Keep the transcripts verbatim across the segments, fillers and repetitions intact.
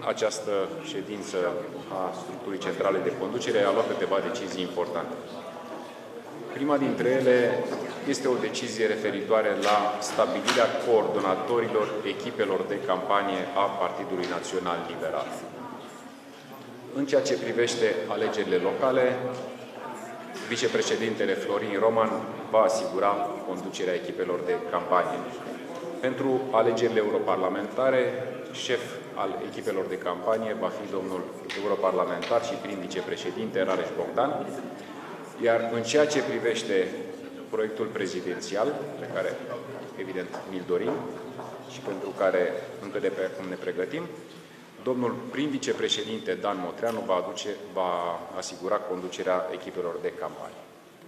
această ședință a structurii centrale de conducere a luat câteva decizii importante. Prima dintre ele este o decizie referitoare la stabilirea coordonatorilor echipelor de campanie a Partidului Național Liberal. În ceea ce privește alegerile locale, vicepreședintele Florin Roman va asigura conducerea echipelor de campanie. Pentru alegerile europarlamentare, șef al echipelor de campanie va fi domnul europarlamentar și prim vicepreședinte Rareș Bogdan, iar în ceea ce privește proiectul prezidențial, pe care evident ni-l dorim și pentru care încă de pe acum ne pregătim, domnul prim vicepreședinte Dan Motreanu va, aduce, va asigura conducerea echipelor de campanie.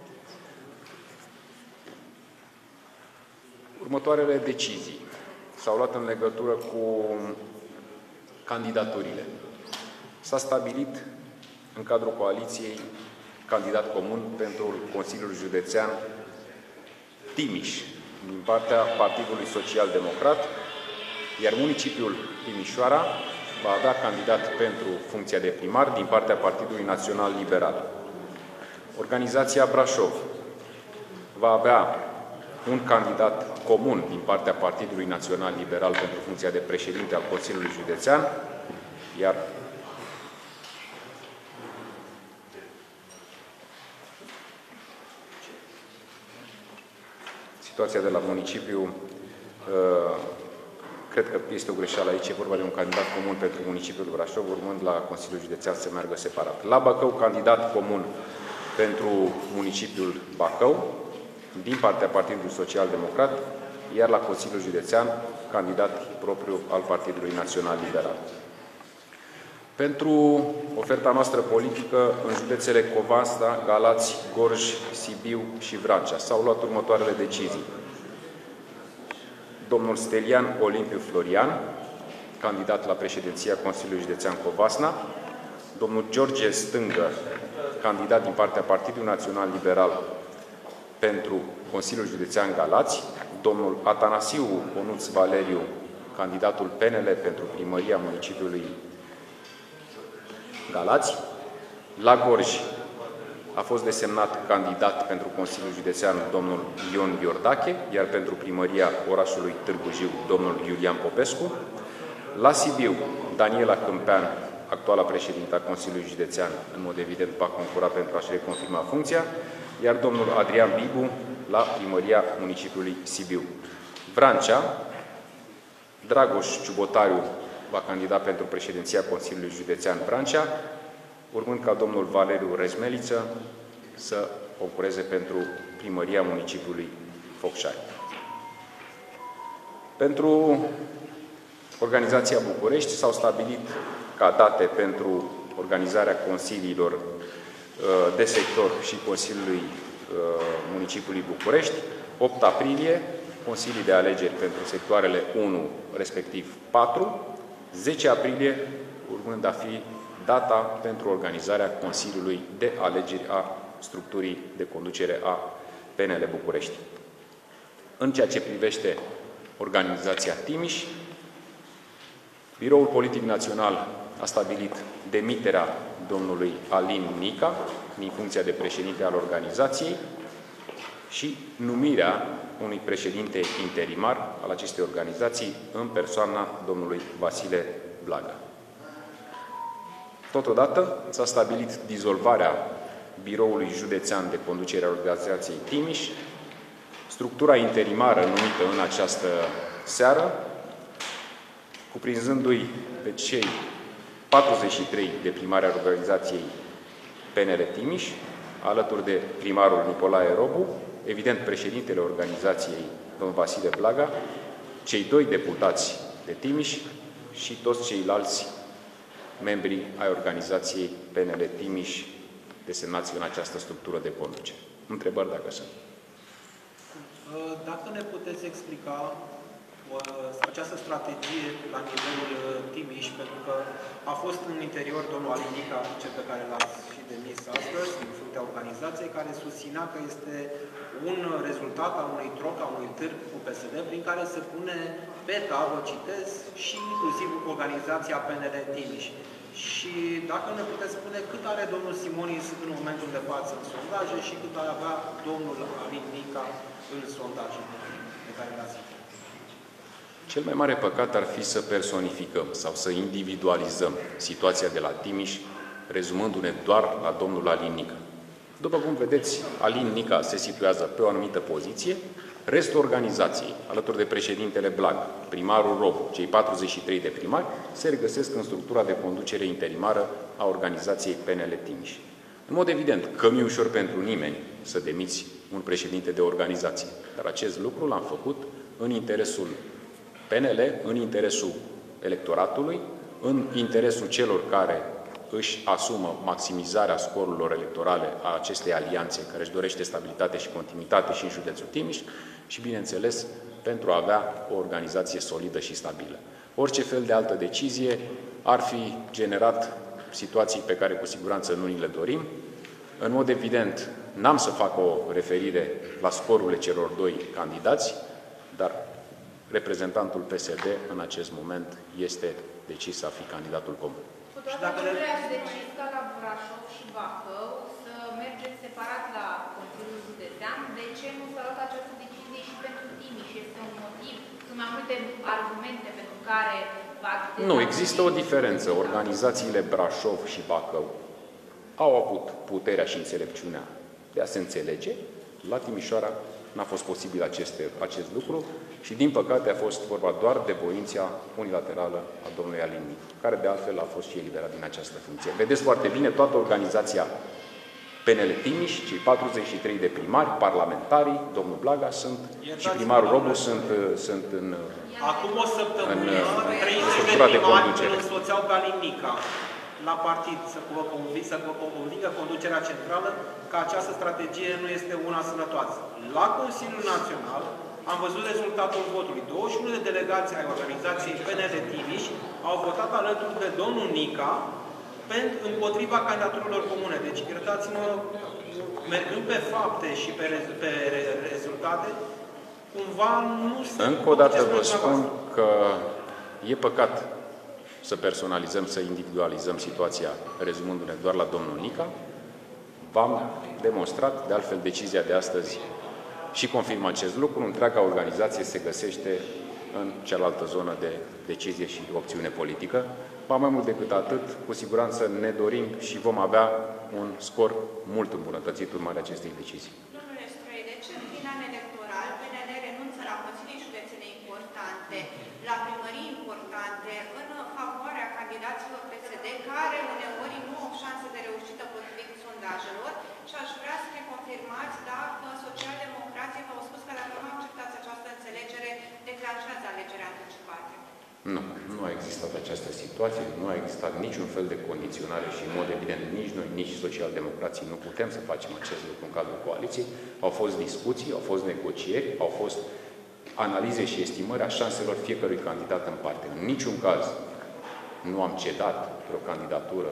Următoarele decizii s-au luat în legătură cu candidaturile. S-a stabilit în cadrul coaliției candidat comun pentru Consiliul Județean Timiș, din partea Partidului Social Democrat, iar municipiul Timișoara va avea candidat pentru funcția de primar din partea Partidului Național Liberal. Organizația Brașov va avea un candidat comun din partea Partidului Național Liberal pentru funcția de președinte al Consiliului Județean, iar situația de la municipiu, cred că este o greșeală aici, e vorba de un candidat comun pentru municipiul Brașov, urmând la Consiliul Județean să meargă separat. La Bacău, candidat comun pentru municipiul Bacău, din partea Partidului Social Democrat, iar la Consiliul Județean, candidat propriu al Partidului Național Liberal. Pentru oferta noastră politică, în județele Covasna, Galați, Gorj, Sibiu și Vrancea s-au luat următoarele decizii. Domnul Stelian Olimpiu Florian, candidat la președinția Consiliului Județean Covasna, domnul George Stângă, candidat din partea Partidului Național Liberal pentru Consiliul Județean Galați, domnul Atanasiu Onuț Valeriu, candidatul P N L pentru primăria municipiului Galați. La Gorj a fost desemnat candidat pentru Consiliul Județean domnul Ion Iordache, iar pentru primăria orașului Târgu Jiu domnul Iulian Popescu. La Sibiu, Daniela Câmpean, actuala președintă a Consiliului Județean, în mod evident va concura pentru a-și reconfirma funcția, iar domnul Adrian Bibu la primăria municipiului Sibiu. Vrancea, Dragoș Ciubotariu va candida pentru președinția Consiliului Județean Vrancea, urmând ca domnul Valeriu Rezmeliță să concureze pentru primăria municipiului Focșani. Pentru organizația București s-au stabilit ca date pentru organizarea consiliilor de sector și Consiliului Municipiului București, opt aprilie, consilii de alegeri pentru sectoarele unu, respectiv patru, zece aprilie, urmând a fi data pentru organizarea Consiliului de alegeri a structurii de conducere a P N L București. În ceea ce privește organizația Timiș, Biroul Politic Național a stabilit demiterea domnului Alin Nica din funcția de președinte al organizației și numirea unui președinte interimar al acestei organizații în persoana domnului Vasile Blaga. Totodată s-a stabilit dizolvarea Biroului Județean de Conducere a organizației Timiș, structura interimară numită în această seară, cuprinzându-i pe cei patruzeci și trei de primari ai organizației P N L Timiș, alături de primarul Nicolae Robu, evident președintele organizației, domnul Vasile Blaga, cei doi deputați de Timiș și toți ceilalți membri ai organizației P N L Timiș desemnați în această structură de conducere. Întrebări dacă sunt. Dacă ne puteți explica această strategie la nivelul Timiș, pentru că a fost în interior domnul Alinica, cel pe care l-ați și demis astăzi, în fruntea organizației, care susținea că este un rezultat al unui troc, al unui târg cu P S D, prin care se pune pe tavă, citez, și inclusiv organizația P N L Timiș. Și dacă ne puteți spune cât are domnul Simonis în momentul de față în sondaje și cât ar avea domnul Alinica în sondaje pe care le-ați zis. Cel mai mare păcat ar fi să personificăm sau să individualizăm situația de la Timiș, rezumându-ne doar la domnul Alin Nica. După cum vedeți, Alin Nica se situează pe o anumită poziție, restul organizației, alături de președintele Blag, primarul Robu, cei patruzeci și trei de primari, se regăsesc în structura de conducere interimară a organizației P N L Timiș. În mod evident că nu e ușor pentru nimeni să demiți un președinte de organizație, dar acest lucru l-am făcut în interesul P N L, în interesul electoratului, în interesul celor care își asumă maximizarea scorurilor electorale a acestei alianțe, care își dorește stabilitate și continuitate și în județul Timiș și, bineînțeles, pentru a avea o organizație solidă și stabilă. Orice fel de altă decizie ar fi generat situații pe care cu siguranță nu ni le dorim. În mod evident, n-am să fac o referire la scorurile celor doi candidați, dar reprezentantul P S D în acest moment este decis a fi candidatul comun. Și dacă le ați decis ca la Brașov și Bacău să mergeți separat la Consiliul Județean, de ce nu s-a luat această decizie și pentru Timiș? Este un motiv? Sunt mai multe argumente pentru care v-ați... Nu, există o diferență. Organizațiile Brașov și Bacău au avut puterea și înțelepciunea de a se înțelege. La Timișoara n-a fost posibil aceste, acest lucru și, din păcate, a fost vorba doar de voința unilaterală a domnului Alin Nica, care, de altfel, a fost și eliberat din această funcție. Vedeți foarte bine, toată organizația P N L Timiș, cei patruzeci și trei de primari, parlamentarii, domnul Blaga sunt, și primarul Robu sunt, sunt în Acum o săptămână, treizeci de primari îl însoțeau pe Alin Nica la partid să vă convingă, să vă convingă conducerea centrală că această strategie nu este una sănătoasă. La Consiliul Național am văzut rezultatul votului. douăzeci și unu de delegații ai organizației P N L Timiș au votat alături de domnul Nica pentru, împotriva candidaturilor comune. Deci, iertați-mă, mergând pe fapte și pe, pe rezultate, cumva nu se... Încă o dată vă spun că e păcat să personalizăm, să individualizăm situația, rezumându-ne doar la domnul Nica. V-am demonstrat, de altfel, decizia de astăzi și confirmă acest lucru. Întreaga organizație se găsește în cealaltă zonă de decizie și opțiune politică. Ba mai mult decât atât, cu siguranță ne dorim și vom avea un scor mult îmbunătățit urmare acestei decizii. Domnule Stroie, de ce în prin an electoral P N L renunță la consilii județene importante, la primării importante, în favoarea candidaților P S D, care uneori nu au șanse de reușită potrivit sondajelor? Și aș vrea să ne confirmați dacă socialdemocrații v-au spus că dacă nu acceptați această înțelegere, declanșează alegerea anticipate. Nu, nu a existat această situație, nu a existat niciun fel de condiționare și, în mod evident, nici noi, nici socialdemocrații nu putem să facem acest lucru în cadrul coaliției. Au fost discuții, au fost negocieri, au fost analize și estimări a șanselor fiecărui candidat în parte. În niciun caz nu am cedat vreo candidatură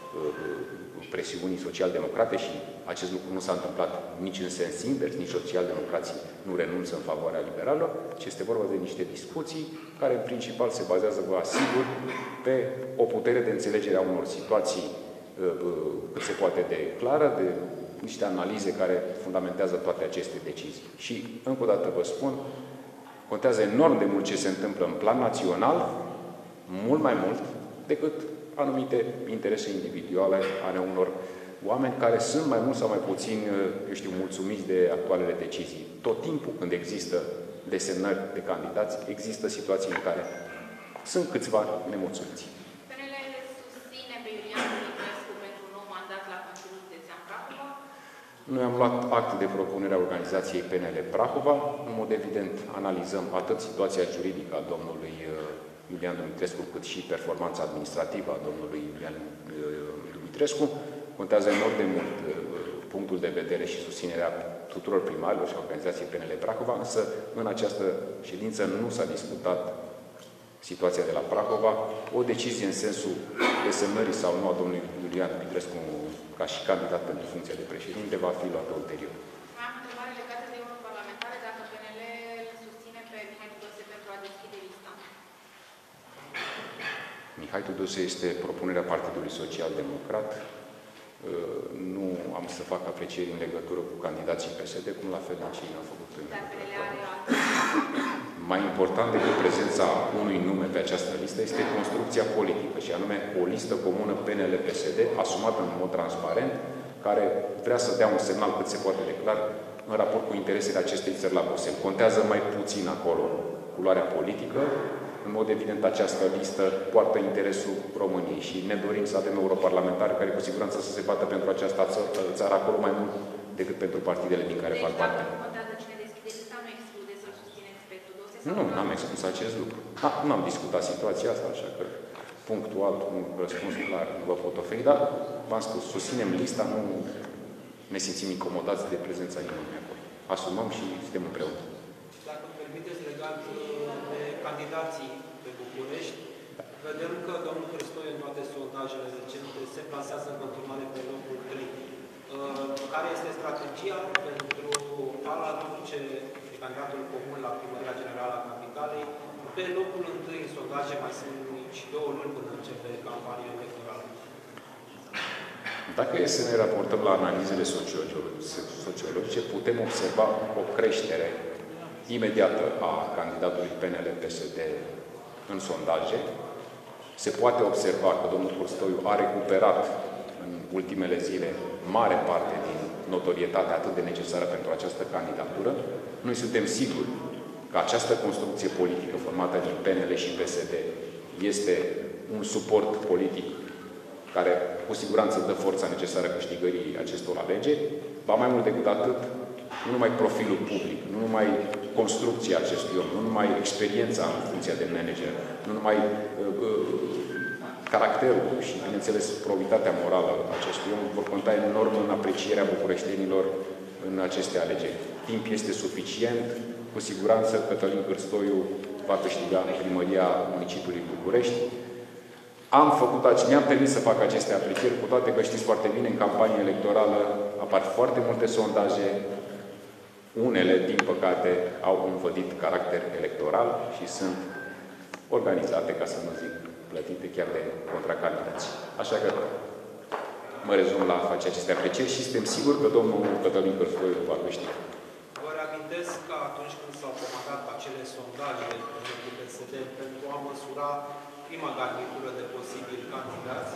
presiunii social-democrate și acest lucru nu s-a întâmplat nici în sens invers, nici social-democrații nu renunță în favoarea liberală, ci este vorba de niște discuții care în principal se bazează, vă asigur, pe o putere de înțelegere a unor situații cât se poate de clară, de niște analize care fundamentează toate aceste decizii. Și, încă o dată vă spun, contează enorm de mult ce se întâmplă în plan național, mult mai mult decât anumite interese individuale ale unor oameni care sunt mai mult sau mai puțin, eu știu, mulțumiți de actualele decizii. Tot timpul când există desemnări de candidați, există situații în care sunt câțiva nemulțumiți. P N L susține pe Iulian Dumitrescu pentru un nou mandat la Consiliul Județean Prahova? Noi am luat act de propunere a organizației P N L Prahova. În mod evident, analizăm atât situația juridică a domnului Iulian Dumitrescu, cât și performanța administrativă a domnului Iulian Dumitrescu. Contează enorm de mult punctul de vedere și susținerea tuturor primarilor și a organizației P N L Prahova, însă în această ședință nu s-a discutat situația de la Prahova. O decizie în sensul desemnării sau nu a domnului Iulian Dumitrescu ca și candidat pentru funcția de președinte va fi luată ulterior. Mai am întrebare legată de europarlamentare, dacă P N L îl susține pe Mihai Tudose pentru a deschide lista. Mihai Tudose este propunerea Partidului Social Democrat. Nu am să fac aprecieri în legătură cu candidații P S D, cum la fel nici ei n-au făcut. Dar P N L are altă. Mai important decât prezența unui nume pe această listă este construcția politică, și anume o listă comună P N L P S D, asumată în mod transparent, care vrea să dea un semnal cât se poate de clar în raport cu interesele acestei țări la Bruxelles. Contează mai puțin acolo culoarea politică. În mod evident, această listă poartă interesul României și ne dorim să avem europarlamentari care cu siguranță să se bată pentru această țară acolo mai mult decât pentru partidele din care deci, fac parte. Nu contează cine deschide lista, nu exclude să-l susțineți pe Tudose? Nu, n-am exclus acest lucru. Nu am discutat situația asta, așa că punctual, un răspuns clar nu vă pot oferi, dar v-am spus, susținem lista, nu ne simțim incomodați de prezența nimănui acolo. Asumăm și suntem împreună. Dacă îmi permiteți, legat de candidații pe București, vedem că domnul Cristoiu în toate sondajele recente se plasează în continuare pe locul trei. Care este strategia pentru a aduce candidatul comun la Primăria Generală a Capitalei? Pe locul întâi în sondaje mai sunt și două luni până începe campania electorală. Dacă e să ne raportăm la analizele sociologice, putem observa o creștere imediată a candidatului P N L P S D în sondaje. Se poate observa că domnul Cristoiu a recuperat în ultimele zile mare parte din notorietatea atât de necesară pentru această candidatură. Noi suntem siguri că această construcție politică formată din P N L și P S D este un suport politic care cu siguranță dă forța necesară câștigării acestor alegeri. Ba mai mult decât atât, nu numai profilul public, nu numai construcția acestui om, nu numai experiența în funcția de manager, nu numai uh, uh, caracterul și, bineînțeles, probitatea morală a acestui om vor conta enorm în aprecierea bucureștenilor în aceste alegeri. Timp este suficient, cu siguranță Cătălin Cristoiu va câștiga primăria municipiului București. Am făcut, mi-am permis să fac aceste aprecieri, cu toate că știți foarte bine, în campanie electorală apar foarte multe sondaje. Unele, din păcate, au învădit caracter electoral și sunt organizate, ca să nu zic plătite, chiar de contracandidați. Așa că mă rezum la a face aceste aprecieri și suntem siguri că domnul Cătălin Cristoiu va câștiga. Vă reamintesc că atunci când s-au comandat acele sondaje pentru P S D pentru a măsura prima garnitură de posibili candidați,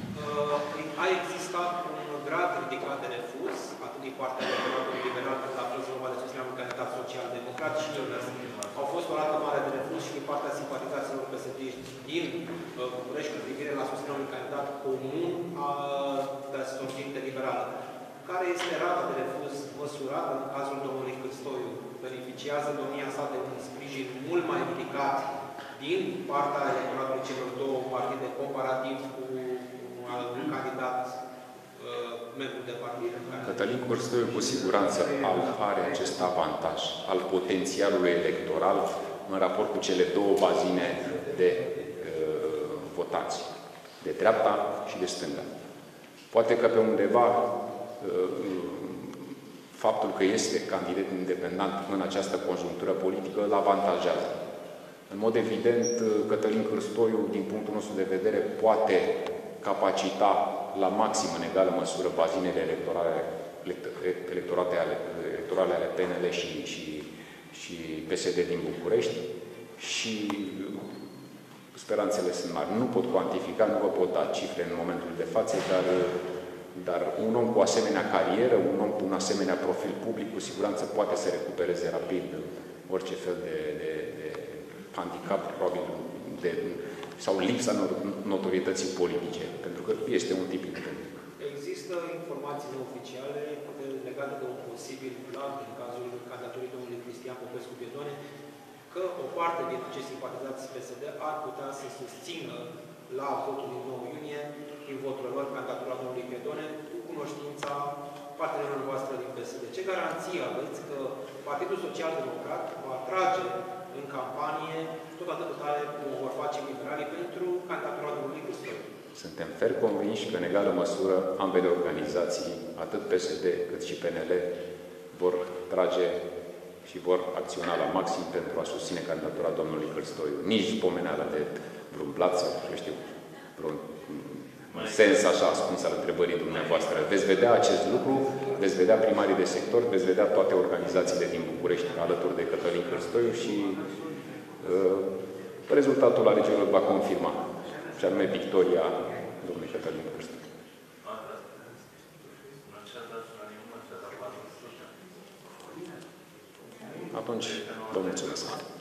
a existat un grad ridicat de refuz, atât din partea electoratului liberal, cât a fost vorba de susținerea unui candidat social-democrat și invers. Au fost o rată mare de refuz și din partea simpatizaților P S D din București cu privire la susținerea unui candidat comun a de sortinte liberală. Care este rata de refuz măsurată în cazul domnului Cristoiu? Beneficiază domnia sa de un sprijin mult mai ridicat din partea electoratului celor două partide comparativ cu un candidat uh, membru de partid? Cătălin Cristoiu cu siguranță are acest avantaj al potențialului electoral în raport cu cele două bazine de uh, votați, de dreapta și de stânga. Poate că pe undeva uh, faptul că este candidat independent în această conjunctură politică îl avantajează. În mod evident, Cătălin Cristoiu, din punctul nostru de vedere, poate capacita la maxim în egală măsură bazinele electorale, electorate ale, electorale ale P N L și, și, și P S D din București și speranțele sunt mari. Nu pot cuantifica, nu vă pot da cifre în momentul de față, dar, dar un om cu asemenea carieră, un om cu un asemenea profil public, cu siguranță poate să recupereze rapid orice fel de, de, de handicap, probabil, de, sau lipsa notorietății politice, pentru că este un tip independent. Există informații neoficiale legate de un posibil plan în cazul candidaturii domnului Cristian Popescu-Piedone, că o parte din acești simpatizați P S D ar putea să susțină la votul din nouă iunie, prin votul lor, candidatura domnului Piedone, cu cunoștința partenerilor voastre din P S D? Ce garanție aveți că Partidul Social Democrat va trage în campanie tot atât de tare cum vor face liberalii pentru candidatura domnului Cristoiu? Suntem fer convinși că, în egală măsură, ambele organizații, atât P S D cât și P N L, vor trage și vor acționa la maxim pentru a susține candidatura domnului Cristoiu. Nici pomeneala de vreun blat sau, eu știu, vreun sens așa ascuns al întrebării dumneavoastră. Veți vedea acest lucru, veți vedea primarii de sector, veți vedea toate organizațiile din București alături de Cătălin Cristoiu și uh, rezultatul alegerilor va confirma, și anume victoria domnului Cătălin Cristoiu. Atunci, vă mulțumesc.